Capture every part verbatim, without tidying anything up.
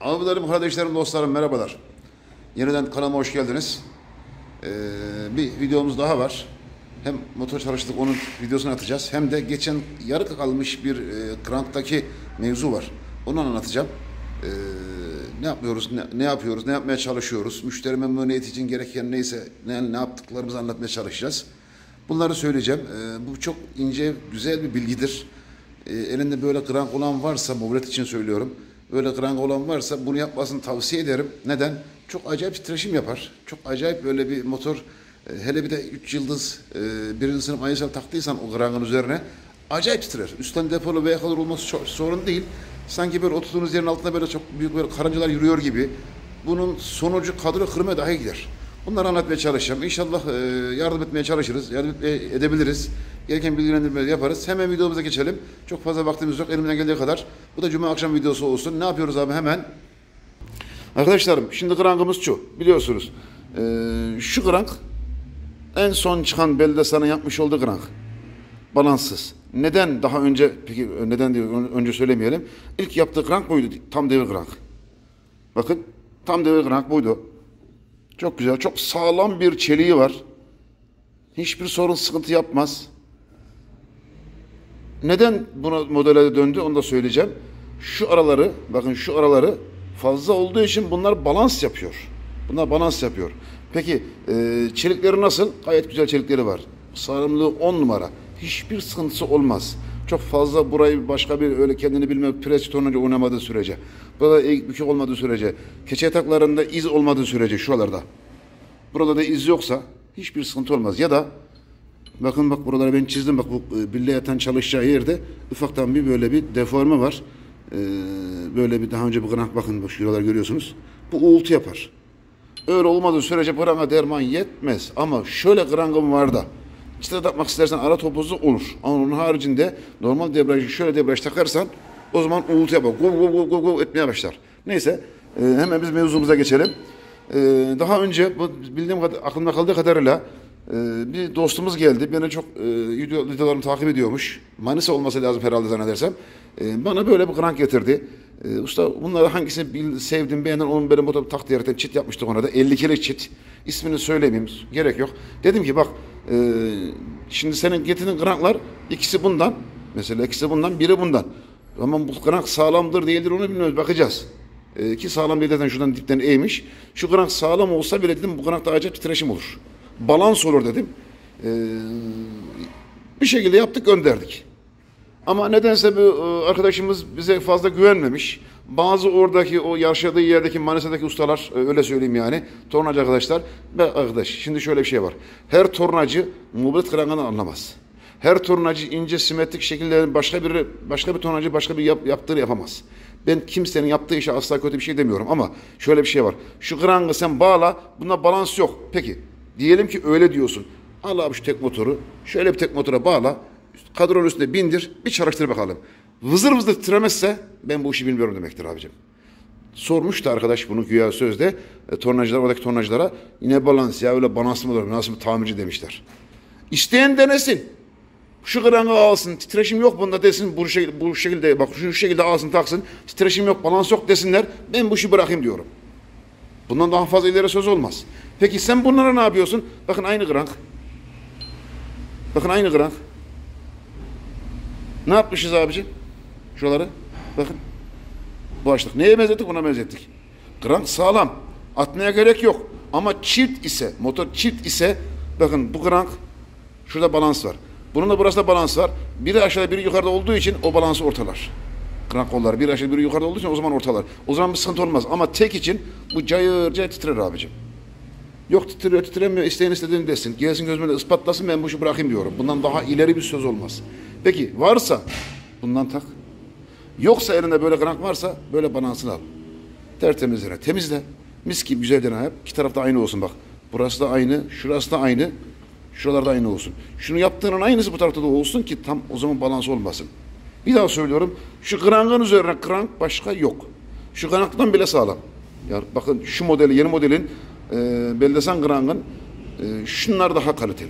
Abilerim, kardeşlerim, dostlarım merhabalar. Yeniden kanalıma hoş geldiniz. Ee, bir videomuz daha var. Hem motor çalıştık, onun videosunu atacağız. Hem de geçen yarı kalmış bir e, kranktaki mevzu var. Onu anlatacağım. Ee, ne yapıyoruz, ne, ne yapıyoruz, ne yapmaya çalışıyoruz. Müşteri memnuniyeti için gereken neyse, ne, ne yaptıklarımızı anlatmaya çalışacağız. Bunları söyleyeceğim. Ee, bu çok ince, güzel bir bilgidir. Ee, elinde böyle krank olan varsa, mobilet için söylüyorum. Böyle krank olan varsa bunu yapmasını tavsiye ederim. Neden? Çok acayip titreşim yapar. Çok acayip böyle bir motor. Hele bir de üç yıldız e, birinci sınıf ayısal taktıysan o krankın üzerine acayip titrer. Üstten depolu veya kadar olması çok sorun değil. Sanki böyle oturduğunuz yerin altında böyle çok büyük böyle karıncalar yürüyor gibi. Bunun sonucu kadro kırmaya dahi gider. Bunları anlatmaya çalışacağım. İnşallah e, yardım etmeye çalışırız. Yardım edebiliriz. Gereken bilgilendirmeleri yaparız. Hemen videomuza geçelim. Çok fazla vaktimiz yok. Elimden geldiği kadar. Bu da cuma akşam videosu olsun. Ne yapıyoruz abi hemen? Arkadaşlarım şimdi krankımız şu. Biliyorsunuz. E, şu krank en son çıkan Beldesan'ın yapmış olduğu krank. Balanssız. Neden daha önce, peki neden diyor önce söylemeyelim. İlk yaptığı krank buydu. Tam devir krank. Bakın tam devir krank buydu. Çok güzel, çok sağlam bir çeliği var. Hiçbir sorun, sıkıntı yapmaz. Neden buna modele döndü onu da söyleyeceğim. Şu araları, bakın şu araları fazla olduğu için bunlar balans yapıyor. Bunlar balans yapıyor. Peki e, çelikleri nasıl? Gayet güzel çelikleri var. Sağlamlığı on numara. Hiçbir sıkıntısı olmaz. Çok fazla burayı başka bir öyle kendini bilmem pres tornacı oynamadığı sürece. Burada eğik bükük olmadığı sürece. Keçe yataklarında iz olmadığı sürece şuralarda. Burada da iz yoksa hiçbir sıkıntı olmaz. Ya da bakın bak buraları ben çizdim. Bak bu bille yatan çalışacağı yerde ufaktan bir böyle bir deforme var. Ee, böyle bir daha önce bu krank bakın bak şuralar görüyorsunuz. Bu uğultu yapar. Öyle olmadığı sürece kranka derman yetmez. Ama şöyle krankım var da çıta takmak istersen ara topuzu olur. Ama onun haricinde normal debriyajı şöyle debriyaj takarsan o zaman uğultu yapar. Gov gov gov gov gov etmeye başlar. Neyse e, hemen biz mevzumuza geçelim. E, daha önce bu bildiğim kadar, aklımda kaldığı kadarıyla e, bir dostumuz geldi. Beni çok e, videolarımı takip ediyormuş. Manisa olması lazım herhalde zannedersem. E, bana böyle bir krank getirdi. E, usta bunları hangisini bil, sevdim beğendim onun benim motoru taktı yerden çit yapmıştık ona da. elli kere çit. İsmini söylemeyeyim. Gerek yok. Dedim ki bak e, şimdi senin getirdiğin kranklar ikisi bundan. Mesela ikisi bundan biri bundan. Ama bu krank sağlamdır değildir onu bilmiyoruz. Bakacağız. E, ki sağlam değil zaten şuradan dipten eğmiş. Şu krank sağlam olsa bile dedim bu krankta acayip titreşim olur. Balans olur dedim. E, bir şekilde yaptık gönderdik. Ama nedense bu arkadaşımız bize fazla güvenmemiş. Bazı oradaki o yaşadığı yerdeki Manisa'daki ustalar öyle söyleyeyim yani tornacı arkadaşlar ve arkadaş şimdi şöyle bir şey var. Her tornacı mobilet krankını anlamaz. Her tornacı ince simetrik şekilde başka bir başka bir tornacı başka bir yap, yaptığını yapamaz. Ben kimsenin yaptığı işe asla kötü bir şey demiyorum ama şöyle bir şey var. Şu krankı sen bağla bunda balans yok. Peki diyelim ki öyle diyorsun. Al abi şu tek motoru şöyle bir tek motora bağla. Kadronun üstüne bindir, bir çalıştır bakalım. Vızır vızır titremezse ben bu işi bilmiyorum demektir abicim. Sormuştu arkadaş bunu güya sözde e, tornacılar, oradaki tornacılara yine balans ya öyle balans mı olur, nasıl bir tamirci demişler. İsteyen denesin. Şu krankı alsın, titreşim yok bunda desin, bu şekilde, bu şekilde bak şu şekilde alsın taksın, titreşim yok, balans yok desinler, ben bu işi bırakayım diyorum. Bundan daha fazla ileri söz olmaz. Peki sen bunlara ne yapıyorsun? Bakın aynı krank. Bakın aynı krank. Ne yapmışız abici? Şuraları. Bakın. Bu açtık. Neye benzettik? Buna benzettik. Krank sağlam. Atmaya gerek yok. Ama çift ise, motor çift ise bakın bu krank şurada balans var. Bunun da burası da balans var. Biri aşağıda biri yukarıda olduğu için o balansı ortalar. Krank kolları biri aşağıda biri yukarıda olduğu için o zaman ortalar. O zaman bir sıkıntı olmaz. Ama tek için bu cayır cayır titrer abicim. Yok titriyor titremiyor isteyen istediğini desin. Gelsin gözüme ispatlasın ben bu işi bırakayım diyorum. Bundan daha ileri bir söz olmaz. Peki varsa bundan tak. Yoksa elinde böyle krank varsa böyle balansını al. Tertemizle, temizle. Mis gibi güzelden yap. İki tarafta aynı olsun bak. Burası da aynı, şurası da aynı. Şuralarda aynı olsun. Şunu yaptığının aynısı bu tarafta da olsun ki tam o zaman balans olmasın. Bir daha söylüyorum. Şu krankın üzerine krank başka yok. Şu kranktan bile sağlam. Ya bakın şu modeli yeni modelin e, Beldesan krankın e, şunlar daha kaliteli.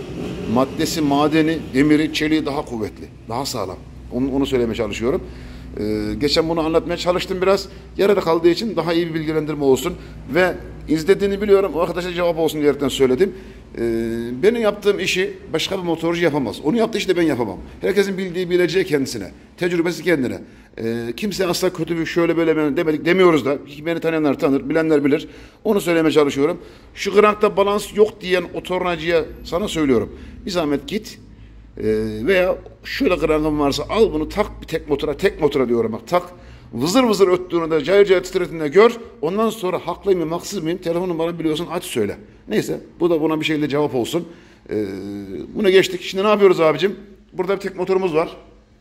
Maddesi, madeni, demiri, çeliği daha kuvvetli. Daha sağlam. Onu, onu söylemeye çalışıyorum. Ee, geçen bunu anlatmaya çalıştım biraz. Yarıda kaldığı için daha iyi bir bilgilendirme olsun. Ve izlediğini biliyorum. O arkadaşa cevap olsun diyerekten söyledim. Ee, benim yaptığım işi başka bir motorcu yapamaz. Onu yaptığı işi de ben yapamam. Herkesin bildiği bileceği kendisine. Tecrübesi kendine. Ee, kimse asla kötü bir şöyle böyle demedik demiyoruz da. Beni tanıyanlar tanır, bilenler bilir. Onu söylemeye çalışıyorum. Şu krankta balans yok diyen o tornacıya sana söylüyorum. Bir zahmet git. Ee, veya şöyle krankın varsa al bunu tak bir tek motora, tek motora diyorum bak tak. Vızır vızır öttüğünü de cayır cayır titrettiğinde gör. Ondan sonra haklıyım mı haksız mıyım telefonu bana biliyorsun aç söyle. Neyse bu da buna bir şekilde cevap olsun. Ee, buna geçtik. Şimdi ne yapıyoruz abicim? Burada bir tek motorumuz var.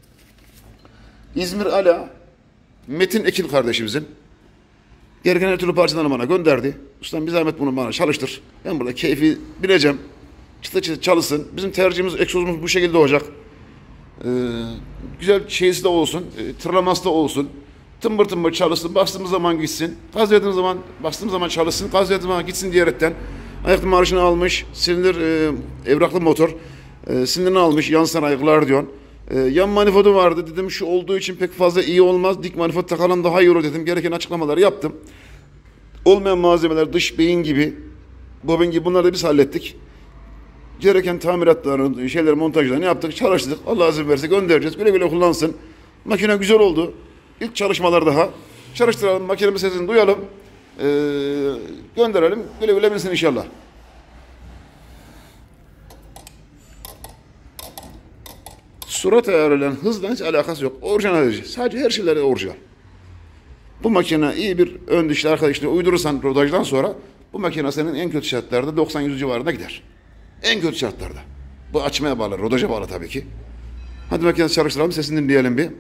İzmir Ala Metin Ekil kardeşimizin gereken her türlü parçalarını bana gönderdi. Ustam bir zahmet bunu bana çalıştır. Ben burada keyfi bileceğim. Çıtı çıtı çalışsın. Bizim tercihimiz, egzozumuz bu şekilde olacak. Ee, güzel şeysi de olsun. E, tırlaması da olsun. Tımbır tımbır çalışsın. Bastığımız zaman gitsin. Gaz verdiğimiz zaman, bastığımız zaman çalışsın. Gaz verdiğimiz zaman gitsin diyerekten. Ayaklı marşını almış. Silindir e, evraklı motor. E, silindirini almış. Yan sanayi diyor. E, yan manifoldu vardı. Dedim şu olduğu için pek fazla iyi olmaz. Dik manifold takalım daha iyi olur dedim. Gereken açıklamaları yaptım. Olmayan malzemeler dış beyin gibi, bobin gibi bunları da biz hallettik. Gereken tamiratlarını, şeyler, montajlarını yaptık, çalıştık. Allah izin verirse göndereceğiz. Güle güle kullansın. Makine güzel oldu. İlk çalışmalar daha. Çalıştıralım, makinenin sesini duyalım. Ee, gönderelim. Güle güle binsin inşallah. Surat ayarıyla hızla hiç alakası yok. Orijinal. Sadece her şeyleri orijinal. Bu makine iyi bir ön dişli arka dişli uydurursan rodajdan sonra bu makine senin en kötü şartlarda doksan yüz civarında gider. En kötü şartlarda. Bu açmaya bağlı, rodaja bağlı tabii ki. Hadi makinesi çalıştıralım, sesini dinleyelim bir.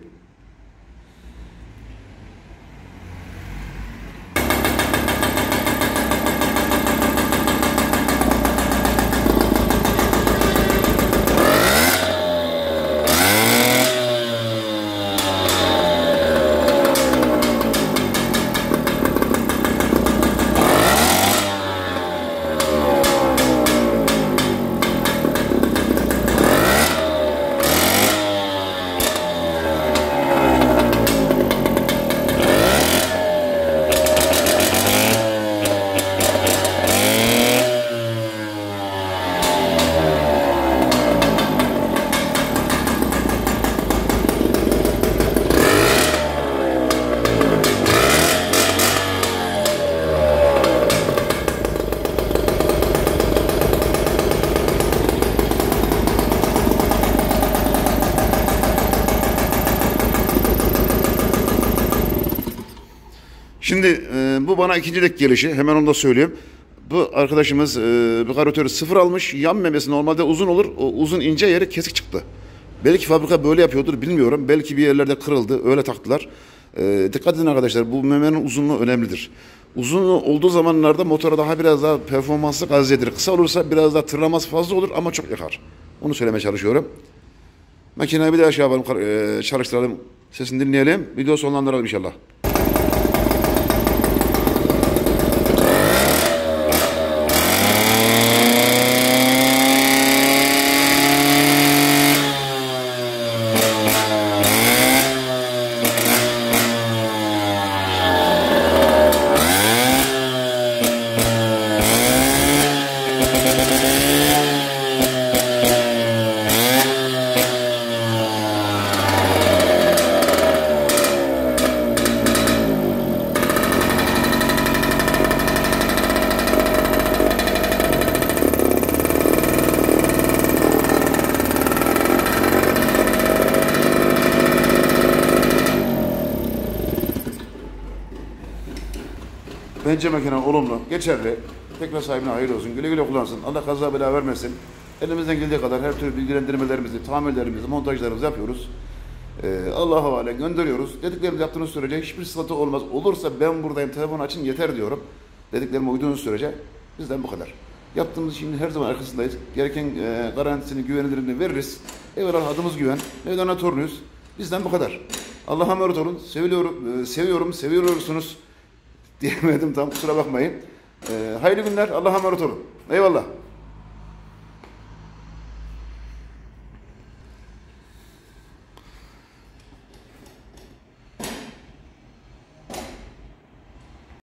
Şimdi e, bu bana ikinci dek gelişi. Hemen onu da söyleyeyim. Bu arkadaşımız e, bir karbüratörü sıfır almış. Yan memesi normalde uzun olur. O uzun ince yeri kesik çıktı. Belki fabrika böyle yapıyordur bilmiyorum. Belki bir yerlerde kırıldı. Öyle taktılar. E, dikkat edin arkadaşlar. Bu memenin uzunluğu önemlidir. Uzun olduğu zamanlarda motora daha biraz daha performanslı gaz yedirir. Kısa olursa biraz daha tırlaması fazla olur ama çok yakar. Onu söylemeye çalışıyorum. Makineyi bir daha şey yapalım, e, çalıştıralım. Sesini dinleyelim. Video sonlandıralım inşallah. Bence makine olumlu, geçerli. Tekrar sahibine hayırlı olsun. Güle güle kullansın. Allah kaza bela vermesin. Elimizden geldiği kadar her türlü bilgilendirmelerimizi, tamirlerimizi, montajlarımızı yapıyoruz. Ee, Allah'a havale gönderiyoruz. Dediklerimizi yaptığınız sürece hiçbir sıkıntı olmaz. Olursa ben buradayım, telefon açın yeter diyorum. Dediklerime uyduğunuz sürece bizden bu kadar. Yaptığımız işin her zaman arkasındayız. Gereken e, garantisini, güvenilirliğini veririz. Eyvallah adımız güven. Mevlana torunuyuz. Bizden bu kadar. Allah'a emanet olun. Seviyorum, e, seviyorum, seviyorsunuz. Diyemedim tam kusura bakmayın. Ee, hayırlı günler. Allah'a emanet olun. Eyvallah.